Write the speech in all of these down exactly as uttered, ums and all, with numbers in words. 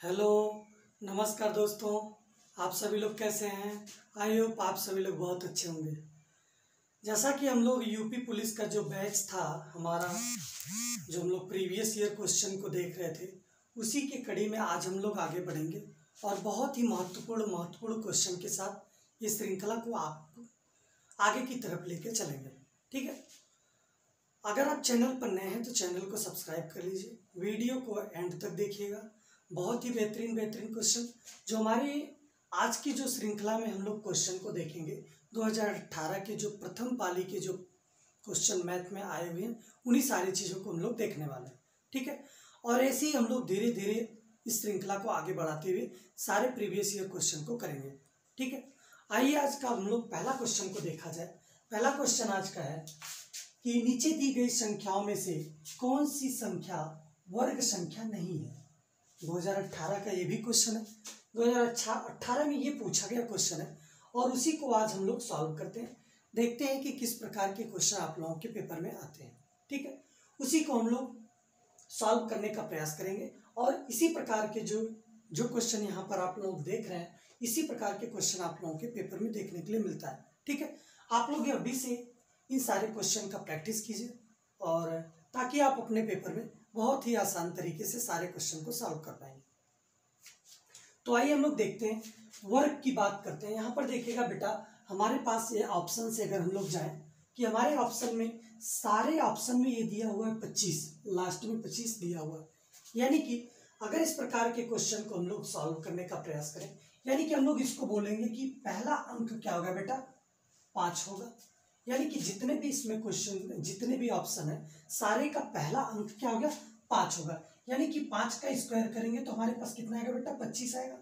Hello, नमस्कार दोस्तों। आप सभी लोग कैसे हैं? आई होप आप सभी लोग बहुत अच्छे होंगे। जैसा कि हम लोग यूपी पुलिस का जो बैच था हमारा, जो हम लोग प्रीवियस ईयर क्वेश्चन को देख रहे थे, उसी के कड़ी में आज हम लोग आगे बढ़ेंगे और बहुत ही महत्वपूर्ण महत्वपूर्ण क्वेश्चन के साथ ये श्रृंखला को आप आगे की तरफ लेके चलेंगे। ठीक है, अगर आप चैनल पर नए हैं तो चैनल को सब्सक्राइब कर लीजिए, वीडियो को एंड तक देखिएगा। बहुत ही बेहतरीन बेहतरीन क्वेश्चन जो हमारी आज की जो श्रृंखला में हम लोग क्वेश्चन को देखेंगे, दो हज़ार अठारह के जो प्रथम पाली के जो क्वेश्चन मैथ में आए हुए हैं, उन्हीं सारी चीज़ों को हम लोग देखने वाले हैं। ठीक है, और ऐसे ही हम लोग धीरे धीरे इस श्रृंखला को आगे बढ़ाते हुए सारे प्रीवियस ईयर क्वेश्चन को करेंगे। ठीक है, आइए आज का हम लोग पहला क्वेश्चन को देखा जाए। पहला क्वेश्चन आज का है कि नीचे दी गई संख्याओं में से कौन सी संख्या वर्ग संख्या नहीं है। दो हज़ार अठारह का ये भी क्वेश्चन है, दो हज़ार अठारह में ये पूछा गया क्वेश्चन है और उसी को आज हम लोग सॉल्व करते हैं। देखते हैं कि किस प्रकार के क्वेश्चन आप लोगों के पेपर में आते हैं। ठीक है, उसी को हम लोग सॉल्व करने का प्रयास करेंगे और इसी प्रकार के जो जो क्वेश्चन यहाँ पर आप लोग देख रहे हैं, इसी प्रकार के क्वेश्चन आप लोगों के पेपर में देखने के लिए मिलता है। ठीक है, आप लोग अभी से इन सारे क्वेश्चन का प्रैक्टिस कीजिए और ताकि आप अपने पेपर में बहुत ही आसान तरीके से सारे क्वेश्चन को सॉल्व कर पाएंगे। तो आइए हम लोग देखते हैं, वर्ग की बात करते हैं। यहाँ पर देखिएगा बेटा, हमारे पास ये ऑप्शन से अगर हम लोग जाएं कि हमारे ऑप्शन में सारे ऑप्शन में ये दिया हुआ है पच्चीस, लास्ट में पच्चीस दिया हुआ है। यानी कि अगर इस प्रकार के क्वेश्चन को हम लोग सॉल्व करने का प्रयास करें, यानी कि हम लोग इसको बोलेंगे कि पहला अंक क्या होगा बेटा, पाँच होगा। यानी कि जितने भी इसमें क्वेश्चन, जितने भी ऑप्शन है, सारे का पहला अंक क्या होगा, पाँच होगा। यानी कि पाँच का स्क्वायर करेंगे तो हमारे पास कितना आएगा बेटा, पच्चीस आएगा।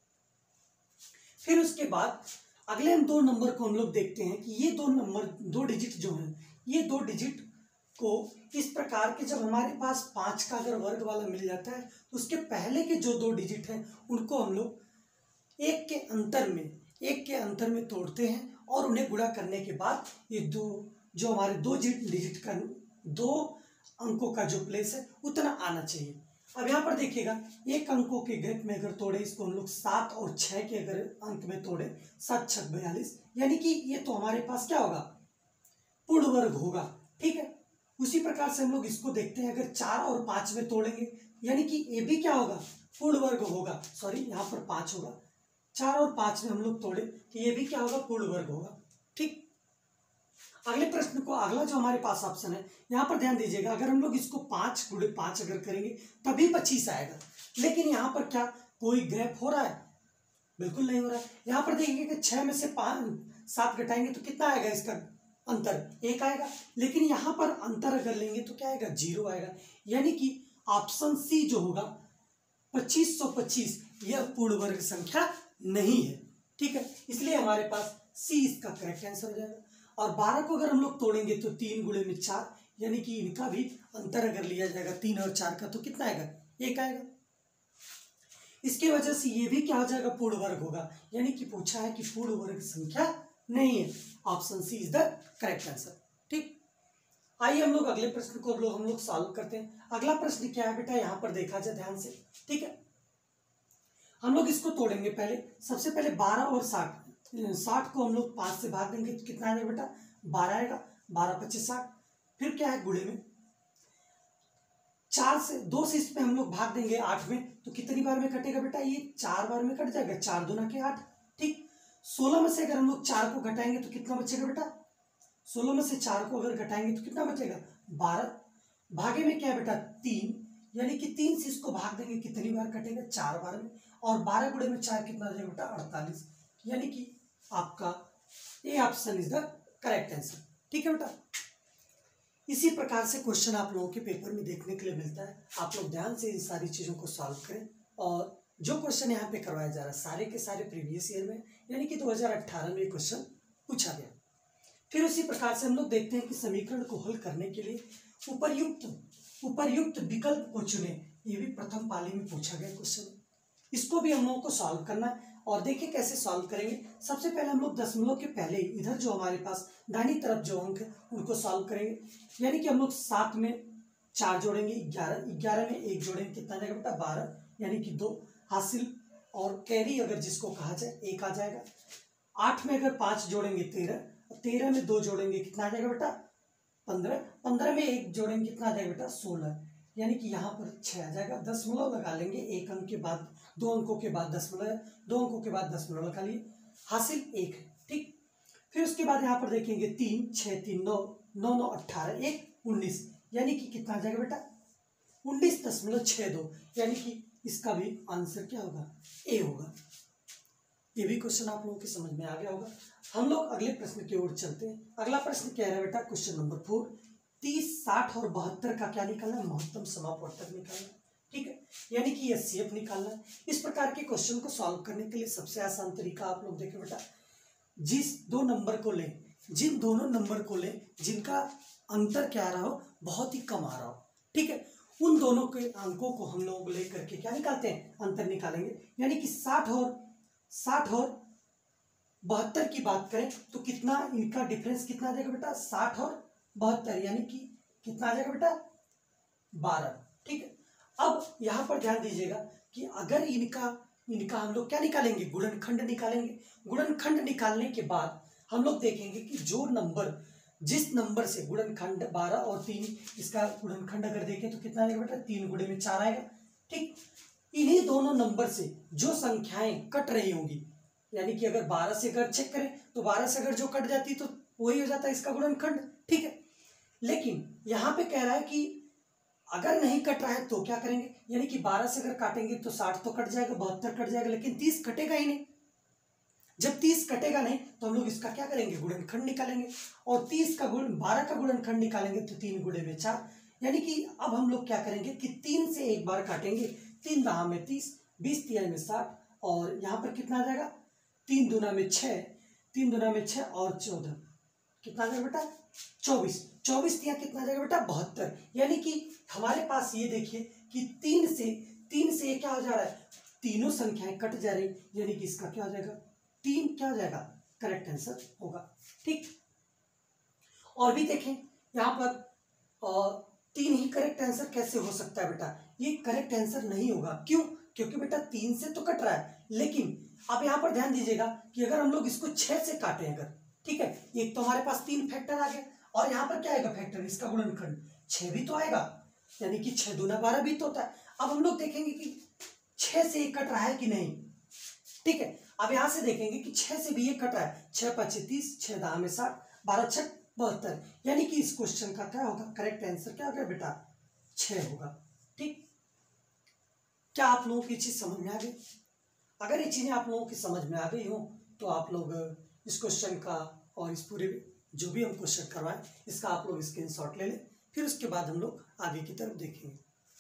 फिर उसके बाद अगले दो नंबर को हम लोग देखते हैं कि ये दो नंबर, दो डिजिट जो हैं, ये दो डिजिट को इस प्रकार के, जब हमारे पास पाँच का अगर वर्ग वाला मिल जाता है तो उसके पहले के जो दो डिजिट हैं उनको हम लोग एक के अंतर में एक के अंतर में तोड़ते हैं और उन्हें गुणा करने के बाद ये दो जो हमारे दो डिजिट का, दो अंकों का जो प्लेस है उतना आना चाहिए। अब यहाँ पर देखिएगा, एक अंकों के गैप में अगर तोड़े इसको हम लोग सात और छः के अगर अंक में तोड़े, सात छः बयालीस, यानी कि ये तो हमारे पास क्या होगा, पूर्ण वर्ग होगा। ठीक है, उसी प्रकार से हम लोग इसको देखते हैं, अगर चार और पाँच में तोड़ेंगे यानी कि ये भी क्या होगा, पूर्ण वर्ग होगा। सॉरी, यहाँ पर पाँच होगा, चार और पाँच में हम लोग तोड़े तो ये भी क्या होगा, पूर्ण वर्ग होगा। ठीक, अगले प्रश्न को, अगला जो हमारे पास ऑप्शन है, यहाँ पर ध्यान दीजिएगा, अगर हम लोग इसको पाँच गुणे पाँच अगर करेंगे तभी पच्चीस आएगा, लेकिन यहाँ पर क्या कोई गैप हो रहा है, बिल्कुल नहीं हो रहा है। यहाँ पर देखिए कि छः में से पाँच सात घटाएंगे तो कितना आएगा, इसका अंतर एक आएगा, लेकिन यहाँ पर अंतर अगर लेंगे तो क्या आएगा, जीरो आएगा। यानी कि ऑप्शन सी जो होगा पच्चीस सौ पच्चीस, यह पूर्ण वर्ग संख्या नहीं है। ठीक है, इसलिए हमारे पास सी इसका करेक्ट आंसर हो जाएगा। और बारह को अगर हम लोग तोड़ेंगे तो तीन गुणे में चार, यानी कि इनका भी अंतर अगर लिया जाएगा तीन और चार का तो कितना आएगा, एक आएगा। इसके वजह से ये भी क्या हो जाएगा, पूर्ण वर्ग होगा। यानी कि पूछा है कि पूर्ण वर्ग संख्या नहीं है, option C is the correct answer. ठीक, आइए हम लोग अगले प्रश्न को हम लोग हम लोग सॉल्व करते हैं। अगला प्रश्न क्या है बेटा, यहाँ पर देखा जाए ध्यान से। ठीक है, हम लोग इसको तोड़ेंगे। पहले सबसे पहले बारह और साठ, साठ को हम लोग पाँच से भाग देंगे तो कितना आएगा बेटा, बारह आएगा, बारह पच्चीस साठ। फिर क्या है, गुणे में चार से, दो से इसमें हम लोग भाग देंगे आठ में तो कितनी बार में कटेगा बेटा, ये चार बार में कट जाएगा, चार दूना के आठ। ठीक, सोलह में से अगर हम लोग चार को घटाएंगे तो कितना बचेगा बेटा, सोलह में से चार को अगर घटाएंगे तो कितना बचेगा, बारह। भागे में क्या है बेटा, तीन, यानी कि तीन से इसको भाग देंगे कितनी बार कटेगा, चार बार में। और बारह गुणे में चार कितना हो जाएगा बेटा, अड़तालीस। यानी कि आपका A option is the correct answer. ठीक है बेटा, इसी प्रकार से क्वेश्चन आप लोगों के पेपर में देखने के लिए मिलता है। आप लोग ध्यान से इन सारी चीज़ों को सॉल्व करें और जो क्वेश्चन यहाँ पे करवाया जा रहा है सारे के सारे प्रीवियस ईयर में, यानी कि दो हज़ार अठारह में क्वेश्चन पूछा गया। फिर उसी प्रकार से हम लोग देखते हैं कि समीकरण को हल करने के लिए उपर्युक्त उपर्युक्त विकल्प को चुने, ये भी प्रथम पाली में पूछा गया क्वेश्चन। इसको भी हम लोगों को सॉल्व करना है और देखिए कैसे सॉल्व करेंगे। सबसे पहले हम लोग दशमलव के पहले इधर जो हमारे पास दाहिनी तरफ जो अंक है उनको सॉल्व करेंगे। यानी कि हम लोग सात में चार जोड़ेंगे, ग्यारह, ग्यारह में एक जोड़ेंगे, कितना जाएगा बेटा, बारह, यानी कि दो। हासिल और कैरी अगर जिसको कहा जाए एक आ जाएगा। आठ में अगर पाँच जोड़ेंगे तेरह, तेरह में दो जोड़ेंगे कितना आ जाएगा बेटा पंद्रह, पंद्रह में एक जोड़ेंगे कितना आ जाएगा बेटा सोलह, यानी कि यहाँ पर छः आ जाएगा। दशमलव लगा लेंगे एक अंक के बाद, दो अंकों के बाद दशमलव, दो अंकों के बाद दशमलव लगा लिए, हासिल एक है। ठीक, फिर उसके बाद यहाँ पर देखेंगे तीन, छः तीन नौ, नौ नौ अट्ठारह, एक उन्नीस, यानी कि कितना आ जाएगा बेटा उन्नीस दशमलव छः दो, यानी कि इसका भी आंसर क्या होगा ए होगा। ये भी क्वेश्चन आप लोगों के समझ में आ गया होगा। हम लोग अगले प्रश्न की ओर चलते हैं। अगला प्रश्न कह रहा है बेटा क्वेश्चन नंबर फोर, तीस साठ और बहत्तर का क्या निकालना है, महत्तम समापवर्तक निकालना है। ठीक है, यानी कि एच सी एफ निकालना है। इस प्रकार के क्वेश्चन को सॉल्व करने के लिए सबसे आसान तरीका आप लोग देखें बेटा, जिस दो नंबर को लें, जिन दोनों नंबर को लें जिनका अंतर क्या आ रहा हो बहुत ही कम आ रहा हो, ठीक है, उन दोनों के अंकों को हम लोग लेकर के क्या निकालते हैं अंतर निकालेंगे। यानी कि साठ और साठ और बहत्तर की बात करें तो कितना इनका डिफरेंस कितना आ जाएगा बेटा साठ और बहत्तर, यानी कि कितना आ जाएगा बेटा बारह। ठीक है, अब यहाँ पर ध्यान दीजिएगा कि अगर इनका इनका हम लोग क्या निकालेंगे गुणनखंड निकालेंगे। गुणनखंड निकालने के बाद हम लोग देखेंगे कि जो नंबर जिस नंबर से गुणनखंड बारह और तीन, इसका गुणनखंड अगर देखें तो कितना आएगा बेटा तीन गुणे में चार आएगा। ठीक, इन्हीं दोनों नंबर से जो संख्याएं कट रही होंगी, यानी कि अगर बारह से अगर चेक करें तो बारह से अगर जो कट जाती तो वही हो जाता है इसका गुणनखंड। ठीक है, लेकिन यहाँ पे कह रहा है कि अगर नहीं कट रहा है तो क्या करेंगे, यानी कि बारह से अगर काटेंगे तो साठ तो कट जाएगा, बहत्तर कट जाएगा, लेकिन तीस कटेगा ही नहीं। जब तीस कटेगा नहीं तो हम लोग इसका क्या करेंगे गुणनखंड निकालेंगे, और तीस का गुण बारह का गुणनखंड निकालेंगे तो तीन गुणे में चार, यानी कि अब हम लोग क्या करेंगे कि तीन से एक बार काटेंगे, तीन दहा में तीस, बीस तिहाई में साठ, और यहाँ पर कितना आ जाएगा तीन दूना में छः, तीन दूना में छः और चौदह, कितना आ जाएगा बेटा चौबीस, चौबीस तिया कितना आ जाएगा बेटा बहत्तर। यानी कि हमारे पास ये देखिए कि तीन से तीन से क्या हो जा रहा है तीनों संख्याएं कट जा रही, यानी कि इसका क्या हो जाएगा तीन क्या हो जाएगा करेक्ट आंसर होगा। ठीक, और भी देखें यहाँ पर और तीन ही करेक्ट आंसर कैसे हो सकता है बेटा, ये करेक्ट आंसर नहीं होगा। क्यों, क्योंकि बेटा तीन से तो कट रहा है, लेकिन अब यहाँ पर ध्यान दीजिएगा कि अगर हम लोग इसको छह से काटें अगर, ठीक है, एक तो हमारे पास तीन फैक्टर आ गया, और यहाँ पर क्या आएगा फैक्टर इसका गुणनखंड छह भी तो आएगा, यानी कि छह दूना बारह भी तो होता है। अब हम लोग देखेंगे कि छह से एक कट रहा है कि नहीं। ठीक है, अब यहां से देखेंगे कि छह से भी एक कट रहा है, छह पच्चे तीस, छह दहा में साठ, बारह छह बहत्तर, यानी कि इस क्वेश्चन का क्या होगा करेक्ट आंसर क्या होगा बेटा छह होगा। ठीक, क्या आप लोगों की चीज समझ में आ गई? अगर ये चीजें आप लोगों की समझ में आ गई हो तो आप लोग इस क्वेश्चन का और इस पूरे जो भी हम क्वेश्चन करवाएं इसका आप लोग स्क्रीनशॉट ले लें, फिर उसके बाद हम लोग आगे की तरफ देखेंगे।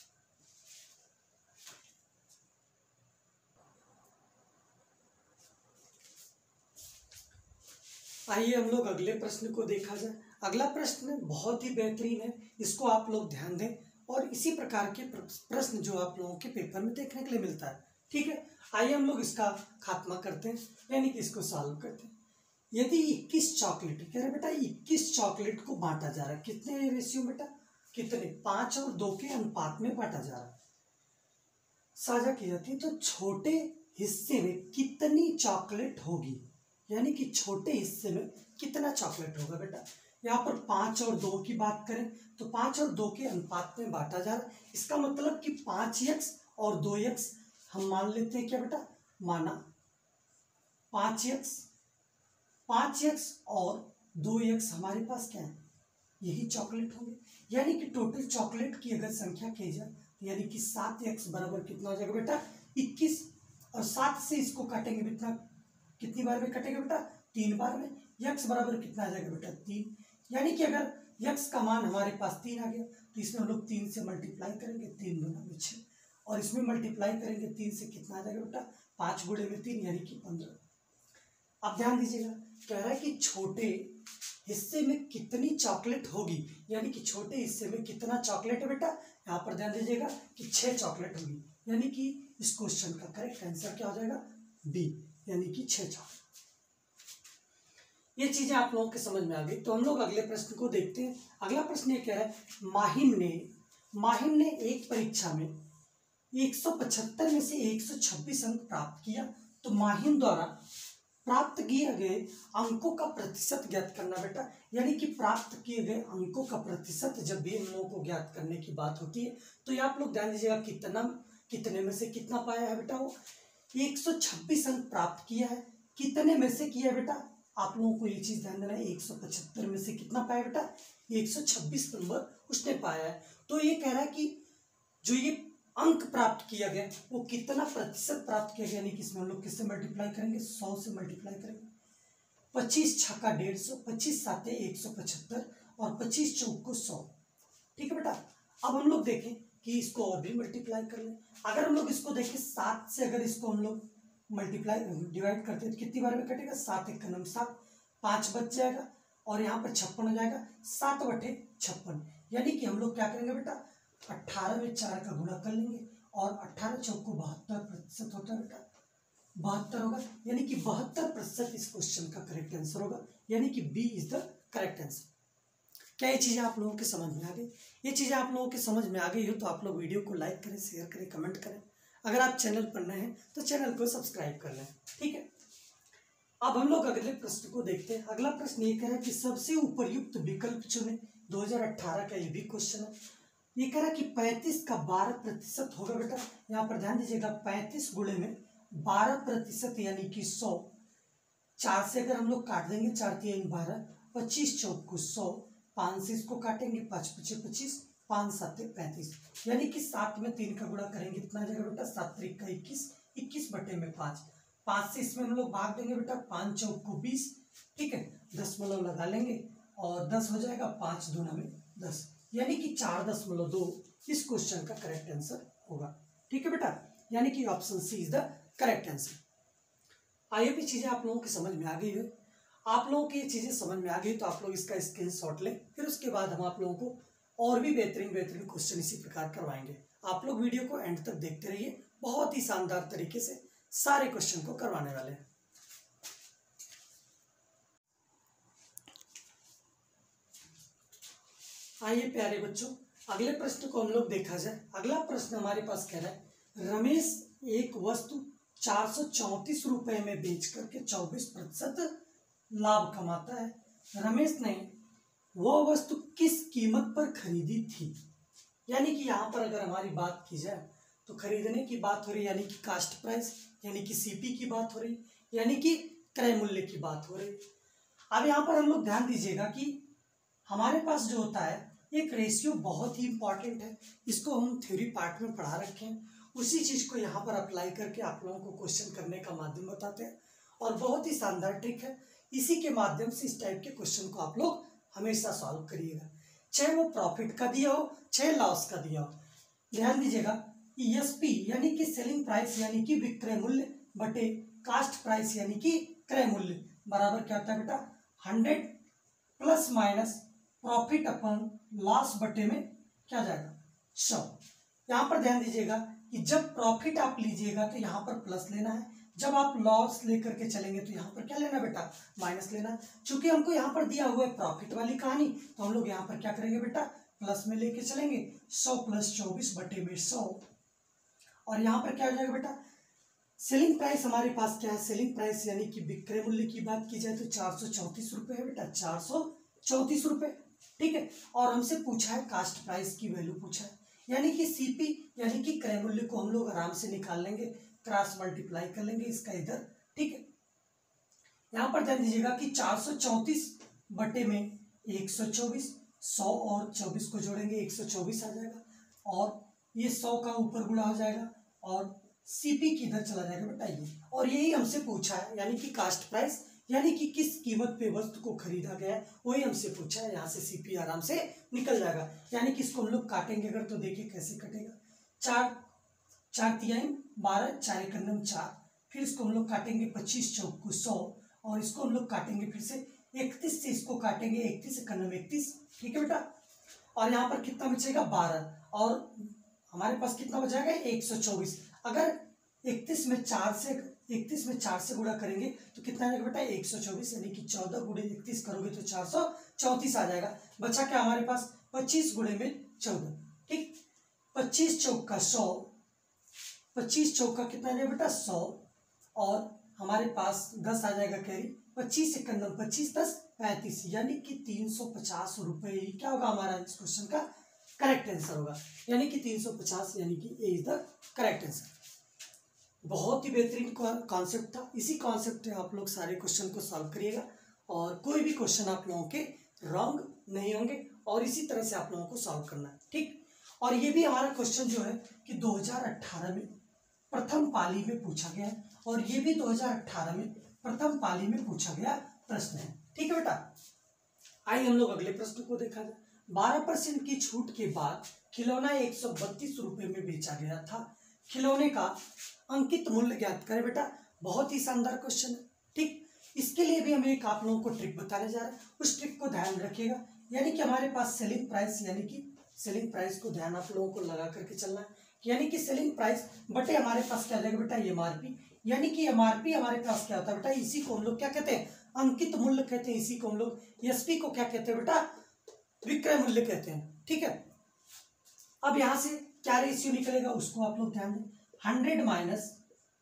आइए हम लोग अगले प्रश्न को देखा जाए। अगला प्रश्न बहुत ही बेहतरीन है, इसको आप लोग ध्यान दें, और इसी प्रकार के प्रश्न जो आप लोगों के पेपर में देखने के लिए मिलता है। ठीक है, आइए हम लोग इसका खात्मा करते हैं, यानी कि इसको सॉल्व करते हैं। यदि इक्कीस चॉकलेट कह रहे बेटा इक्कीस चॉकलेट को बांटा जा रहा है, कितने रेशियो बेटा कितने पांच और दो के अनुपात में बांटा जा रहा है, साझा की जाती है, तो छोटे हिस्से में कितनी चॉकलेट होगी, यानी कि छोटे हिस्से में कितना चॉकलेट होगा बेटा। यहाँ पर पांच और दो की बात करें तो पांच और दो के अनुपात में बांटा जा रहा है, इसका मतलब कि पांच एक्स और दो एक्स हम मान लेते हैं क्या बेटा, माना पांच एक्स पांच एक्स और दो एक्स हमारे पास क्या है यही चॉकलेट होंगे, यानी कि टोटल चॉकलेट की अगर संख्या की जाए यानी कि सात एक्स बराबर कितना हो जाएगा बेटा इक्कीस, और सात से इसको काटेंगे कितना कितनी बार में कटेगा बेटा तीन बार में, यक्स बराबर कितना आ जाएगा बेटा तीन, यानी कि अगर यक्स का मान हमारे पास तीन आ गया तो इसमें हम लोग तीन से मल्टीप्लाई करेंगे, तीन दूना में छः, और इसमें मल्टीप्लाई करेंगे तीन से कितना आ जाएगा बेटा पाँच गुणे में तीन यानी कि पंद्रह। अब ध्यान दीजिएगा कह रहा है कि छोटे हिस्से में कितनी चॉकलेट होगी, यानी कि छोटे हिस्से में कितना चॉकलेट है बेटा, यहाँ पर ध्यान दीजिएगा कि छः चॉकलेट होगी, यानी कि इस क्वेश्चन का करेक्ट आंसर क्या हो जाएगा बी, यानी कि छः चॉकलेट। ये चीजें आप लोगों के समझ में आ गई, तो हम लोग अगले प्रश्न को देखते हैं। अगला प्रश्न ये कह रहा है माहिम ने माहिम ने एक परीक्षा में एक सौ पचहत्तर में से एक सौ छब्बीस अंक प्राप्त किया, तो माहिम द्वारा प्राप्त किए गए अंकों का प्रतिशत ज्ञात करना बेटा। यानी कि प्राप्त किए गए अंकों का प्रतिशत जब भी हम लोगों को ज्ञात करने की बात होती है तो ये आप लोग ध्यान दीजिएगा, कितना कितने में से कितना पाया है बेटा, वो एक सौ छब्बीस अंक प्राप्त किया है, कितने में से किया है बेटा, आप लोगों को ये चीज ध्यान देना है, एक सौ पचहत्तर में से कितना पाया बेटा, एक सौ छब्बीस नंबर उसने पाया है। तो ये कह रहा है कि जो ये अंक प्राप्त किया गया वो कितना प्रतिशत प्राप्त किया गया, यानी कि इसमें हम लोग किससे मल्टीप्लाई करेंगे, सौ से मल्टीप्लाई करेंगे। पच्चीस छक्का डेढ़ सौ, पच्चीस साते एक सौ पचहत्तर और पच्चीस चौक को सौ। ठीक है बेटा, अब हम लोग देखें कि इसको और भी मल्टीप्लाई कर लें। अगर हम लोग इसको देखें सात से, अगर इसको हम लोग मल्टीप्लाई डिवाइड करते हैं तो कितनी बार में कटेगा, सात एक नम सात, पाँच बच जाएगा और यहाँ पर छप्पन हो जाएगा, सात बटे छप्पन। यानी कि हम लोग क्या करेंगे बेटा, अट्ठारह में चार का गुणा कर लेंगे और अट्ठारह चौक को बहत्तर प्रतिशत होता है बेटा, बहत्तर होगा। यानी कि बहत्तर प्रतिशत इस क्वेश्चन का करेक्ट आंसर होगा, यानी कि B is the correct answer. क्या ये चीज़ें आप लोगों के समझ में आ गई? ये चीज़ें आप लोगों के समझ में आ गई हो तो आप लोग वीडियो को लाइक करें, शेयर करें, कमेंट करें। अगर आप चैनल पर नए हैं तो चैनल को सब्सक्राइब कर लें। ठीक है, अब हम लोग अगले प्रश्न को देखते हैं। अगला प्रश्न ये कह रहा है कि सबसे उपयुक्त विकल्प चुने। दो हजार अठारह का ये भी क्वेश्चन है। ये कह रहा है कि पैंतीस का बारह प्रतिशत होगा बेटा, यहाँ पर ध्यान दीजिएगा, पैंतीस गुणे में बारह प्रतिशत यानी कि सौ। चार से अगर हम लोग काट देंगे, चार तीन बारह, पच्चीस चौक को सौ, पाँच से इसको काटेंगे, पाँच पचे पच्चीस, पाँच सात पैंतीस। यानी कि सात में तीन का गुणा करेंगे, कितना आ जाएगा बेटा, सात त्रिक का इक्कीस, इक्कीस बटे में पाँच, पाँच से इसमें हम लोग भाग देंगे बेटा, पाँच चौक को बीस। ठीक है, दशमलव लगा लेंगे और दस हो जाएगा, पाँच दूना में दस, यानी कि चार दशमलव दो इस क्वेश्चन का करेक्ट आंसर होगा। ठीक है बेटा, यानी कि option C is the correct answer. आइए भी चीजें आप लोगों की समझ में आ गई है। आप लोगों की ये चीजें समझ में आ गई तो आप लोग इसका स्क्रीनशॉट लें, फिर उसके बाद हम आप लोगों को और भी बेहतरीन बेहतरीन क्वेश्चन इसी प्रकार करवाएंगे। आप लोग वीडियो को एंड तक देखते रहिए, बहुत ही शानदार तरीके से सारे क्वेश्चन को करवाने वाले हैं। आइए प्यारे बच्चों, अगले प्रश्न को हम लोग देखा जाए। अगला प्रश्न हमारे पास कह रहा है, रमेश एक वस्तु चार सौ चौंतीस रुपए में बेच करके चौबीस प्रतिशत लाभ कमाता है। रमेश ने वह वस्तु किस कीमत पर खरीदी थी? यानी कि यहाँ पर अगर हमारी बात की जाए तो खरीदने की बात हो रही, यानी कि कास्ट प्राइस, यानी कि सीपी की बात हो रही, यानी कि क्रय मूल्य की बात हो रही। अब यहाँ पर हम लोग ध्यान दीजिएगा कि हमारे पास जो होता है एक रेशियो बहुत ही इंपॉर्टेंट है, इसको हम थ्योरी पार्ट में पढ़ा रखे हैं, उसी चीज को यहाँ पर अप्लाई करके आप लोगों को क्वेश्चन करने का माध्यम बताते हैं और बहुत ही शानदार ट्रिक है। इसी के माध्यम से इस टाइप के क्वेश्चन को आप लोग हमेशा सॉल्व करिएगा, चाहे वो प्रॉफिट का दिया हो चाहे लॉस का दिया हो। ध्यान दीजिएगा, ईएसपी यानी कि सेलिंग प्राइस यानी कि विक्रय मूल्य बटे कास्ट प्राइस यानी कि क्रय मूल्य बराबर क्या होता है बेटा, hundred plus minus profit upon loss बटे में क्या जाएगा, सौ। यहाँ पर ध्यान दीजिएगा कि जब प्रॉफिट आप लीजिएगा तो यहाँ पर प्लस लेना है, जब आप लॉस लेकर के चलेंगे तो यहाँ पर क्या लेना बेटा, माइनस लेना है। चूंकि हमको यहाँ पर दिया हुआ है प्रॉफिट वाली कहानी, तो हम लोग यहाँ पर क्या करेंगे बेटा, प्लस में लेके चलेंगे, सौ प्लस चौबीस बटे में सौ। और यहाँ पर क्या हो जाएगा बेटा, सेलिंग प्राइस हमारे पास क्या है, सेलिंग प्राइस यानी कि विक्रय मूल्य की बात की जाए तो चार सौ चौंतीस रुपये है बेटा, चार सौ चौंतीस रुपये। ठीक है, और हमसे पूछा है कास्ट प्राइस की वैल्यू पूछा है, यानी कि सीपी यानी कि क्रय मूल्य को हम लोग आराम से निकाल लेंगे, क्रॉस मल्टीप्लाई कर लेंगे इसका इधर। ठीक है, यहाँ पर ध्यान दीजिएगा कि चार सौ चौंतीस बटे में एक सौ चौबीस, सौ और चौबीस को जोड़ेंगे एक सौ चौबीस आ जाएगा, और ये सौ का ऊपर गुणा हो जाएगा और सीपी किधर चला जाएगा बेटा, ये। और यही हमसे पूछा है, यानी कि कास्ट प्राइस यानी कि किस कीमत पे वस्तु को खरीदा गया है, वही हमसे पूछा है। यहाँ से सीपी आराम से निकल जाएगा, यानी कि इसको हम लोग काटेंगे अगर तो देखिए कैसे कटेगा, चार चार तिहाई बारह, चार एक नम चार, फिर इसको हम लोग काटेंगे पच्चीस चौक को सौ, और इसको हम लोग काटेंगे फिर से इकतीस से इसको काटेंगे, इकतीस एक नम इकतीस। ठीक है बेटा, और यहाँ पर कितना बचेगा, बारह, और हमारे पास कितना बचेगा, एक सौ चौबीस। अगर इकतीस में चार से इकतीस में चार से गुणा करेंगे तो कितना आएगा बेटा, एक सौ चौबीस, यानी कि चौदह गुणे इकतीस करोगे तो चार सौ चौंतीस आ जाएगा। बचा क्या हमारे पास, पच्चीस गुणे में चौदह। ठीक, पच्चीस चौक का सौ, पच्चीस चौका कितना आ जाएगा बेटा सौ, और हमारे पास दस आ जाएगा कैरी, पच्चीस इक्यावन पच्चीस दस पैंतीस, यानी कि तीन सौ पचास रुपये ही क्या होगा हमारा इस क्वेश्चन का करेक्ट आंसर होगा, यानी कि तीन सौ पचास, यानी कि A is the correct answer. बहुत ही बेहतरीन कॉन्सेप्ट था। इसी कॉन्सेप्ट में आप लोग सारे क्वेश्चन को सॉल्व करिएगा और कोई भी क्वेश्चन आप लोगों के रॉन्ग नहीं होंगे, और इसी तरह से आप लोगों को सॉल्व करना है, ठीक। और ये भी हमारा क्वेश्चन जो है कि दो हज़ार अठारह में प्रथम पाली में पूछा गया है, और ये भी दो हज़ार अठारह में प्रथम पाली में पूछा गया प्रश्न है, ठीक है बेटा। आइए हम लोग अगले प्रश्न को देखा जाए। बारह परसेंट की छूट के बाद खिलौना एक सौ बत्तीस रुपये में बेचा गया था, खिलौने का अंकित मूल्य ज्ञात करें बेटा। बहुत ही शानदार क्वेश्चन है, ठीक। इसके लिए भी हमें एक आप लोगों को ट्रिक बताने जा रहा है, उस ट्रिक को ध्यान रखिएगा। यानी कि हमारे पास सेलिंग प्राइस, यानी कि सेलिंग प्राइस को ध्यान आप लोगों को लगा करके चलना है, यानी कि सेलिंग प्राइस बटे हमारे पास क्या जाएगा बेटा एमआरपी, यानी कि एमआरपी हमारे पास क्या होता है बेटा, इसी को हम लोग क्या कहते हैं अंकित मूल्य कहते हैं, इसी को हम लोग एसपी को क्या कहते हैं बेटा विक्रय मूल्य कहते हैं, ठीक है। अब यहां से क्या रेशियो निकलेगा उसको आप लोग ध्यान दें, hundred minus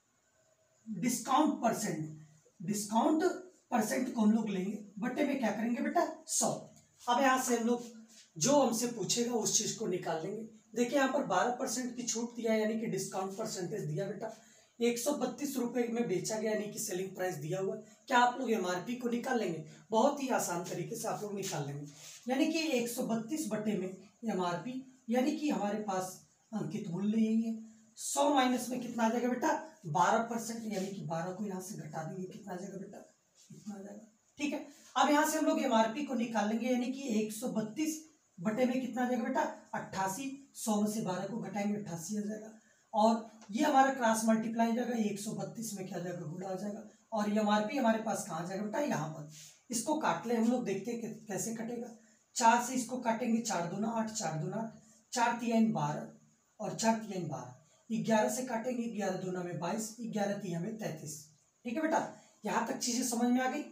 discount percent, discount percent को हम लोग लेंगे बटे में क्या करेंगे बेटा सौ। अब यहां से हम लोग जो हमसे पूछेगा उस चीज को निकाल लेंगे। देखिए यहाँ पर बारह परसेंट की छूट दिया है, यानी कि डिस्काउंट परसेंटेज दिया बेटा, एक सौ बत्तीस रुपए में बेचा गया, यानी कि सेलिंग प्राइस दिया हुआ। क्या आप लोग एमआरपी को निकाल लेंगे? बहुत ही आसान तरीके से आप लोग निकाल लेंगे, यानी कि एक सौ बत्तीस बटे में एमआरपी, यानी कि हमारे पास अंकित मूल्य यही है। सौ माइनस में कितना आ जाएगा बेटा बारह परसेंट, यानी कि बारह को यहाँ से घटा देंगे, कितना आ जाएगा बेटा इतना आ जाएगा, ठीक है। अब यहाँ से हम लोग एमआरपी को निकाल लेंगे, यानी कि एक सौ बत्तीस बटे में कितना आ जाएगा बेटा अट्ठासी, सौ में से बारह को घटाएंगे अट्ठासी आ जाएगा, और ये हमारा क्रॉस मल्टीप्लाई हो जाएगा, एक सौ बत्तीस में क्या आ जाएगा गुणा आ जाएगा, और ये एमआरपी हमारे पास कहाँ जाएगा बेटा यहाँ पर। इसको काट ले हम लोग, देखते हैं कैसे कटेगा। चार से इसको काटेंगे, चार दूना आठ, चार दूना आठ, चार तियाइन बारह और चार तियाइन बारह, ग्यारह से काटेंगे, ग्यारह दूना में बाईस, ग्यारह तिया में तैतीस, ठीक है बेटा। यहां तक चीजें समझ में आ गई।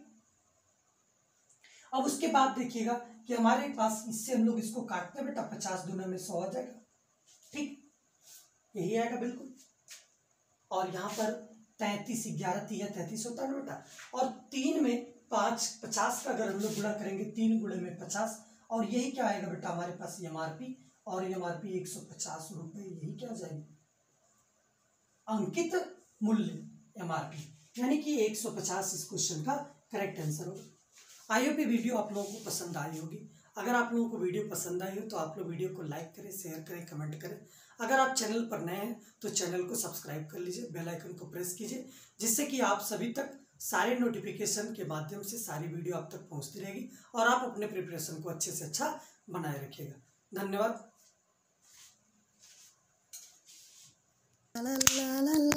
अब उसके बाद देखिएगा कि हमारे पास इससे हम लोग इसको काटते हैं बेटा, पचास दूना में सौ आ जाएगा, ठीक यही आएगा बिल्कुल। और यहाँ पर तैतीस, ग्यारह तिया तैतीस होता है ना बेटा, और तीन में पांच, पचास का अगर हम लोग गुणा करेंगे, तीन गुणे में पचास, और यही क्या आएगा बेटा हमारे पास एमआरपी, और एमआरपी एक सौ पचास रुपये, यही क्या जाएगी अंकित मूल्य एमआरपी, यानी कि एक सौ पचास इस क्वेश्चन का करेक्ट आंसर होगा। आई होप ये वीडियो आप लोगों को पसंद आई होगी। अगर आप लोगों को वीडियो पसंद आई हो तो आप लोग वीडियो को लाइक करें, शेयर करें, कमेंट करें। अगर आप चैनल पर नए हैं तो चैनल को सब्सक्राइब कर लीजिए, बेल आइकन को प्रेस कीजिए, जिससे कि आप सभी तक सारे नोटिफिकेशन के माध्यम से सारी वीडियो आप तक पहुंचती रहेगी और आप अपने प्रिपरेशन को अच्छे से अच्छा बनाए रखिएगा। धन्यवाद। La la la la.